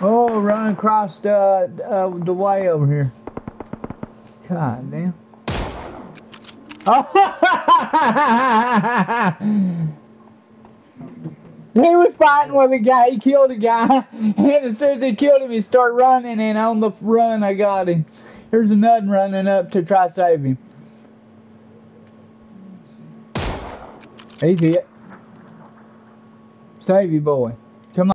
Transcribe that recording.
Oh, run across the way over here. God damn. Oh! He was fighting with a guy. He killed a guy. And as soon as he killed him, he started running. And on the run, I got him. Here's another running up to try to save him. He's hit. Save you, boy.